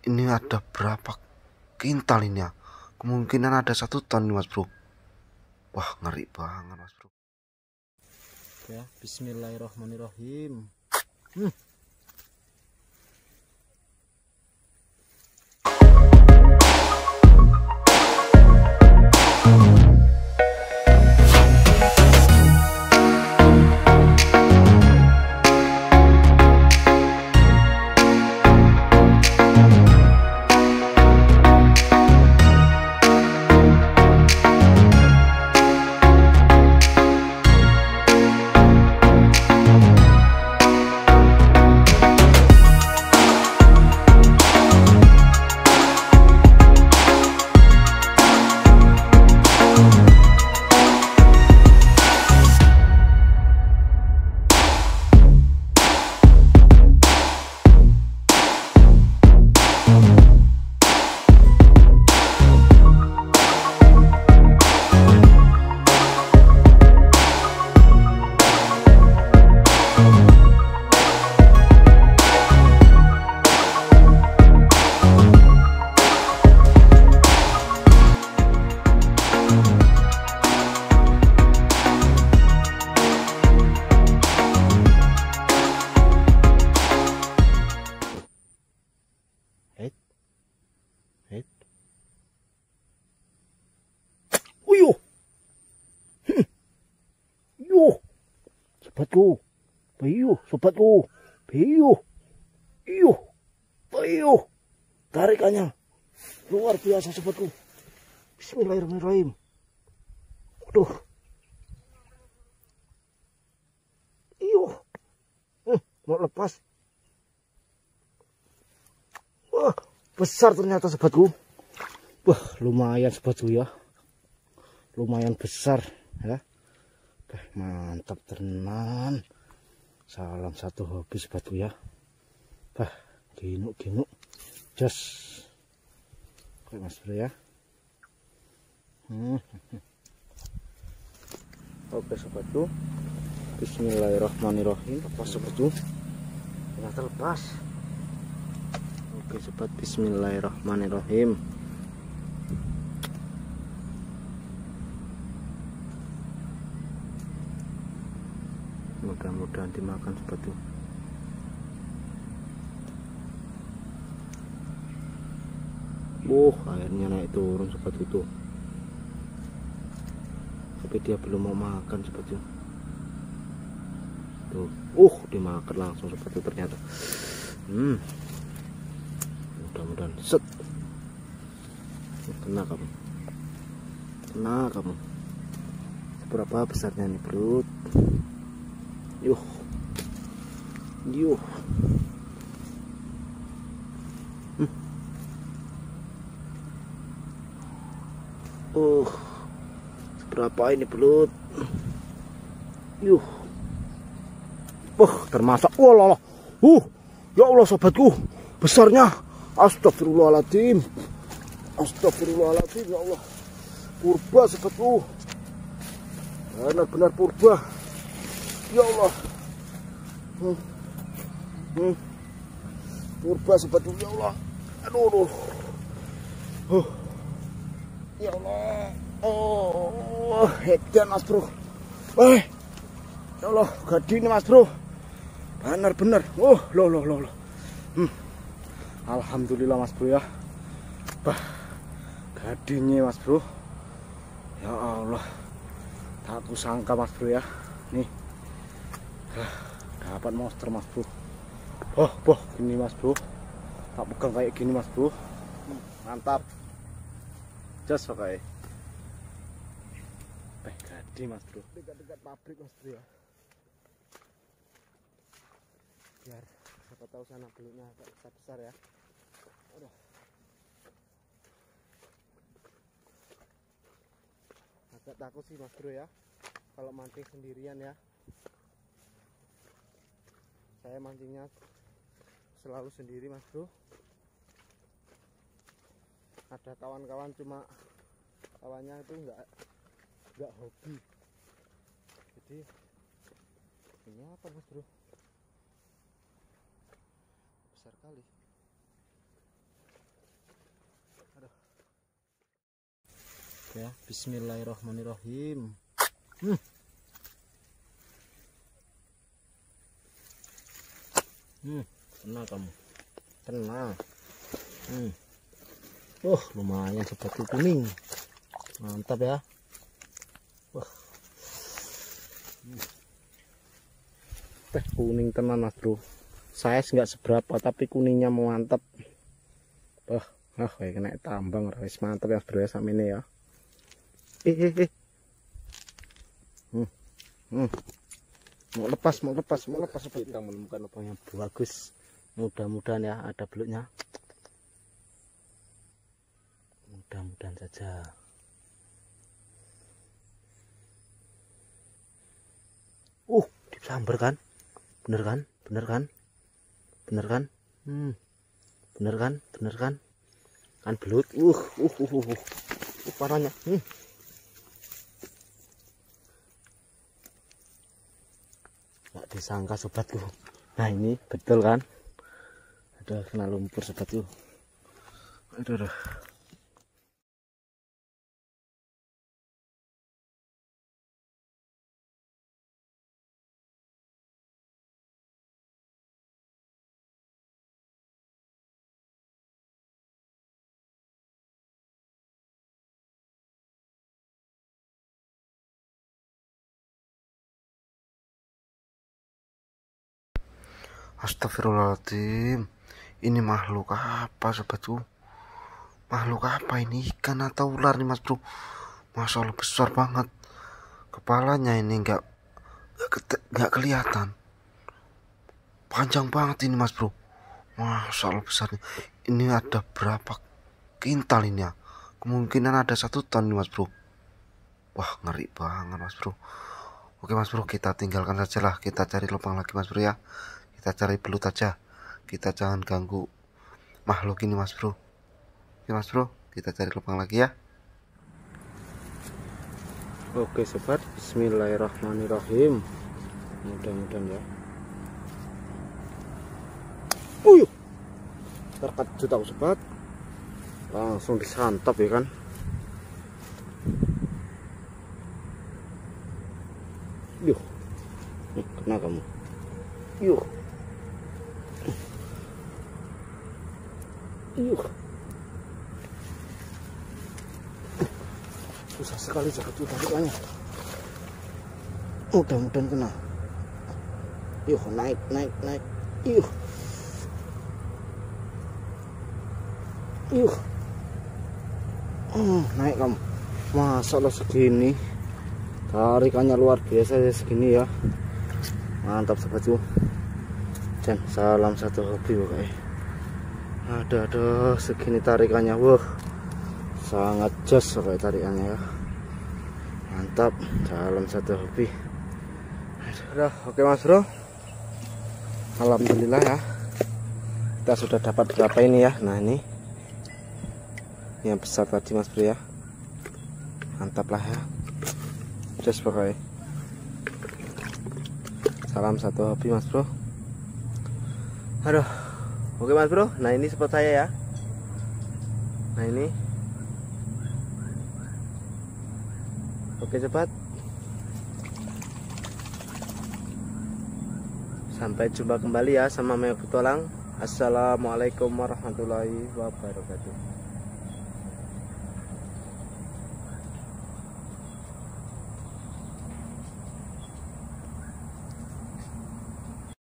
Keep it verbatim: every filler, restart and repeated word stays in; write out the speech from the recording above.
Ini ada berapa kintal ini ya? Kemungkinan ada satu ton nih mas bro. Wah ngeri banget mas bro. Ya, bismillahirrahmanirrahim. hmm. Uyuh, yuh, sobatku, bayuh, sobatku, bayuh, yuh, bayuh, tarikannya luar biasa sobatku. Bismillahirrahmanirrahim. Waduh, yuh, hmm, mau lepas. Wah, besar ternyata sobatku. Wah, lumayan sobatku ya. Lumayan besar ya. Oke, mantap tenan. Salam satu hobi sobatku ya. Bah, ginuk-ginuk. Jos. Oke mas bro ya. Hmm. Oke sobatku. Bismillahirrahmanirrahim. Lepas sobatku. Ternyata lepas. Oke sobat, bismillahirrahmanirrahim. Mudah-mudahan dimakan sobat tuh. Wuh, airnya naik turun sobat itu. Tapi dia belum mau makan sobat tuh. Tuh, uh, dimakan langsung sobat tuh ternyata. Hmm. Mudah-mudahan set. Kena kamu. Kena kamu. Seberapa besarnya nih perut? Yuh, yuh, hmm. Uh, seberapa ini belut? Yuh, wah termasak, walah, uh, ya Allah sobatku, besarnya, astagfirullahaladzim, astagfirullahaladzim, ya Allah, purba sobatku, benar-benar purba. Ya Allah, hmm. Hmm. Purba sobatku, ya Allah, aduh, aduh. Uh. Ya Allah, oh, hedan mas bro, eh, ya Allah, gadi ini mas bro, benar-benar, oh, loh, loh, loh, loh. Hmm. Alhamdulillah mas bro ya, bah, gadinya mas bro, ya Allah, tak aku sangka mas bro ya, nih. Dapat monster mas bro. Oh boh gini mas bro, tak pegang kayak gini mas bro. Mantap, jos pakai eh gede mas bro, dekat-dekat pabrik mas bro ya, biar siapa tahu sana belutnya agak besar-besar ya. Aduh. Agak takut sih mas bro ya kalau mancing sendirian ya. Saya mancingnya selalu sendiri mas bro. Ada kawan-kawan cuma kawannya itu enggak enggak hobi. Jadi ini apa mas bro? Besar kali. ya. Bismillahirrahmanirrahim. Hmm. Hmm, tenang kamu. Tenang. Hmm. Oh, lumayan seperti kuning. Mantap ya. Wah. Hmm. Teh kuning tenan Mas Bro. Size nggak seberapa tapi kuningnya mantap. Wah, ah kayak kena tambang wis mantap ya Mas Bro ya sama ini ya. Eh eh eh. Hmm. Hmm. Mau lepas, mau lepas, mau lepas. Kita menemukan lubang yang bagus. Mudah-mudahan ya ada belutnya. Mudah-mudahan saja. Uh, disambar kan? Bener kan? Bener kan? Bener kan? Hmm. Bener kan? Bener kan? Kan belut. Uh, uh, uh, uh, uh. Uh, parahnya. Hmm. Nggak disangka sobatku. Nah ini betul kan? Ada kena lumpur sobatku. Aduh, aduh. Astagfirullahaladzim, ini makhluk apa sobatku? Makhluk apa ini? Ikan atau ular nih Mas Bro? Masya Allah besar banget. Kepalanya ini nggak nggak kelihatan. Panjang banget ini Mas Bro. Masya Allah besarnya. Ini ada berapa kintal ini ya? Kemungkinan ada satu ton nih Mas Bro. Wah ngeri banget Mas Bro. Oke Mas Bro, kita tinggalkan saja lah. Kita cari lubang lagi Mas Bro ya. Kita cari belut aja. Kita jangan ganggu makhluk ini Mas Bro. Oke Mas Bro, kita cari lubang lagi ya. Oke sobat, bismillahirrahmanirrahim. Mudah-mudahan ya. Uyuh, terkejut aku sobat. Langsung disantap ya kan. Yuh, nih, kena kamu. Yuh, yuh. Susah sekali jatuh tarikannya. Mudah-mudahan kena. Yuh, naik, naik, naik. Yuh. Yuh. Hmm, naik kamu. Masa Allah segini. Tarikannya luar biasa ya segini ya. Mantap sobatku. Dan salam satu hobi pokoknya. Ada ada segini tarikannya. Wah. Sangat jos pokoknya tarikannya ya. Mantap. Salam satu hobi. Udah, oke Mas Bro. Alhamdulillah ya. Kita sudah dapat berapa ini ya. Nah ini yang besar tadi Mas Bro ya. Mantap lah ya. Just pokoknya. Salam satu hobi Mas Bro. Aduh. Oke Mas Bro. Nah ini spot saya ya. Nah ini. Oke sobat. Sampai jumpa kembali ya sama Meo Petualang. Assalamualaikum warahmatullahi wabarakatuh.